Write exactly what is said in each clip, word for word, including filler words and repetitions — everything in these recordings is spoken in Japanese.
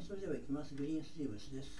それではいきます。グリーンスリーブスです。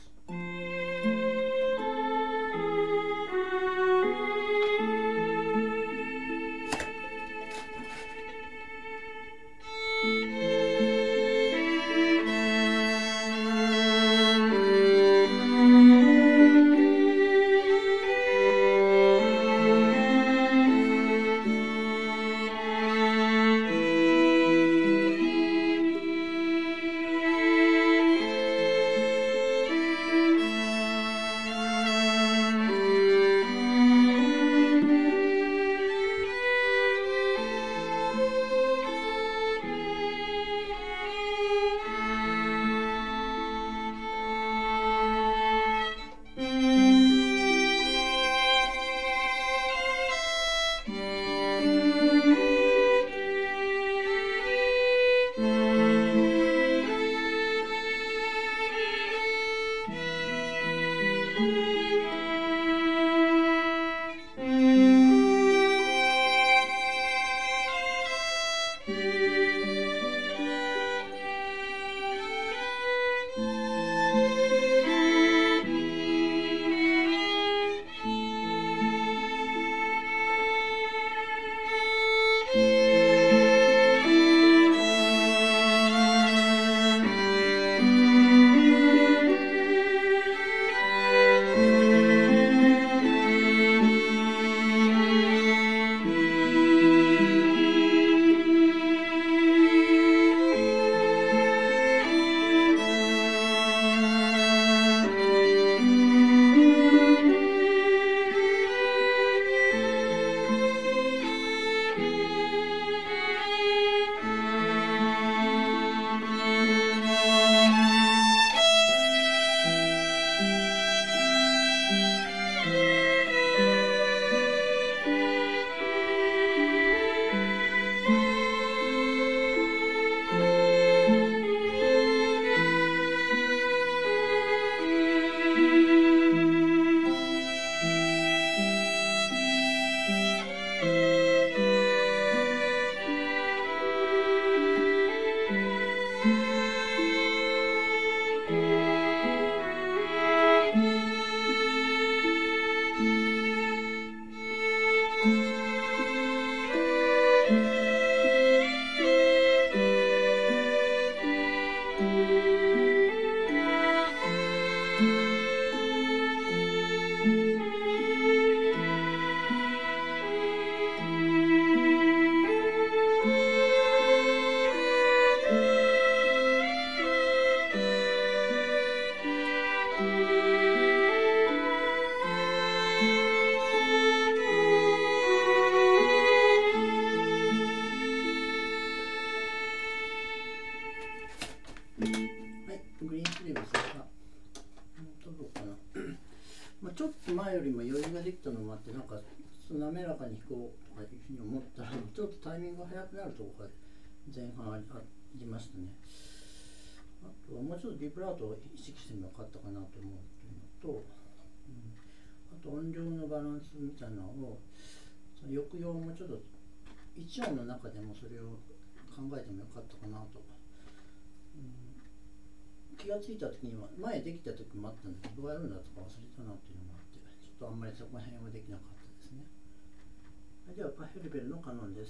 ちょっと前よりも余裕ができたのもあって、なんか滑らかに弾こうとかいうふうに思ったら、ちょっとタイミングが速くなるところが前半ありましたね。あとはもうちょっとビブラートを意識してもよかったかなと思うというのと、うん、あと音量のバランスみたいなのをその抑揚もちょっといち音の中でもそれを考えてもよかったかなと、うん、気がついた時には前できた時もあったんだけど、どうやるんだとか忘れたなっていうのもあって、ちょっとあんまりそこら辺はできなかったですね。ではパヘルベルのカノンです。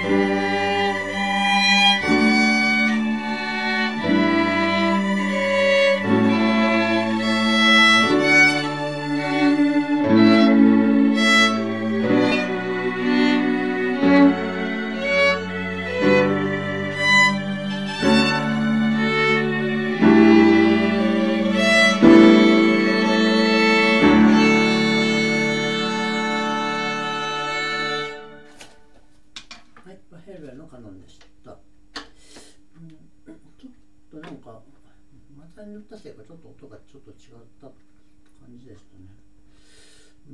ヘルベルのカノンでした。うん、ちょっとなんかまた塗ったせいかちょっと音がちょっと違った感じでしたね。うん、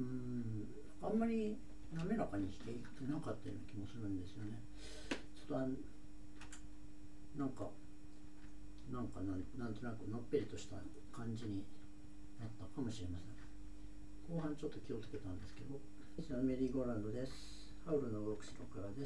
あんまり滑らかにしていってなかったような気もするんですよね。ちょっとあんなんかなんかなんなんとなくのっぺりとした感じになったかもしれません。後半ちょっと気をつけたんですけど、メリーゴーランドです。ハウルの動く城からです。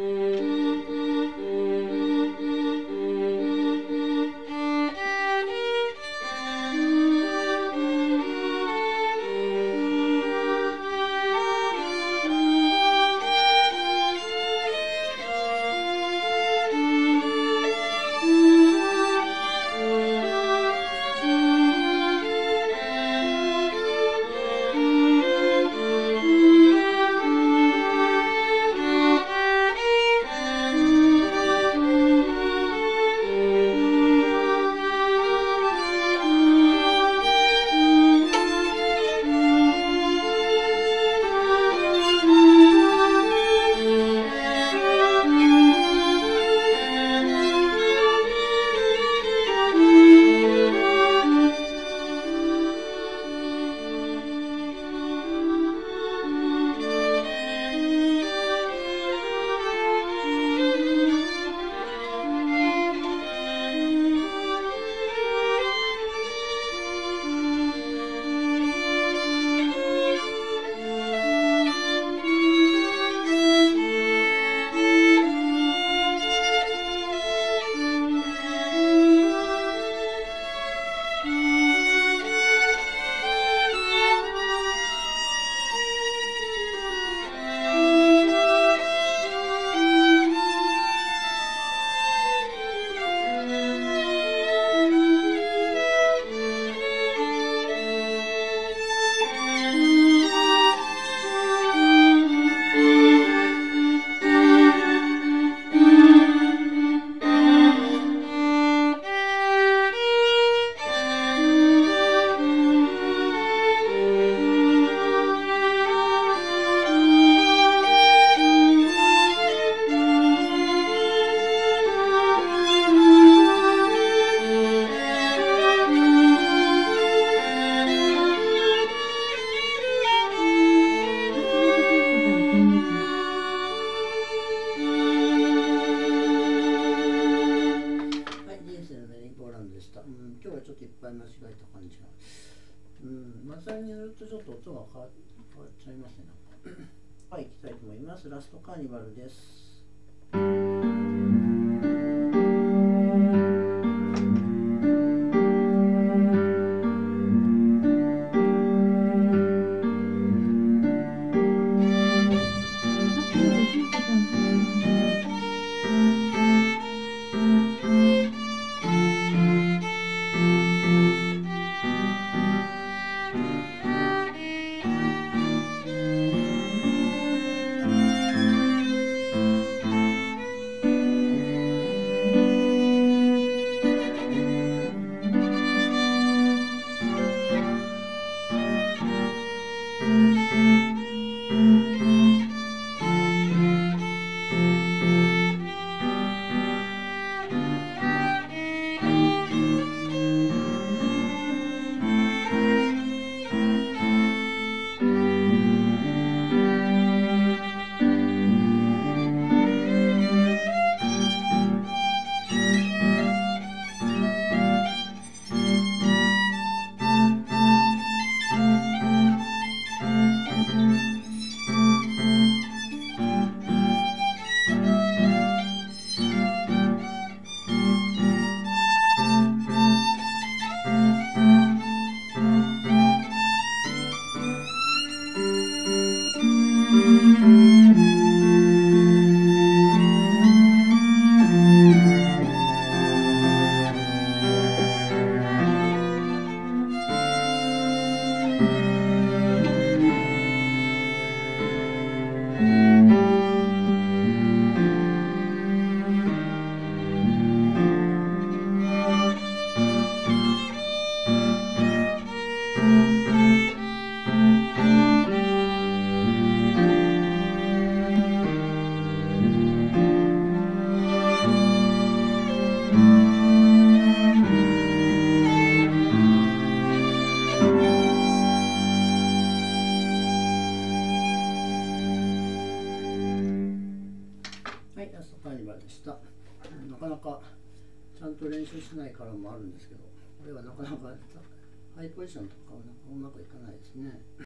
今日はちょっといっぱい間違えた感じが、うん、まさにずっとちょっと音が変わっちゃいますね。はい、いきたいと思います。ラストカーニバルです。 カーニバルでした。なかなかちゃんと練習しないからもあるんですけど、これはなかなかハイポジションとかはなんかうまくいかないですね。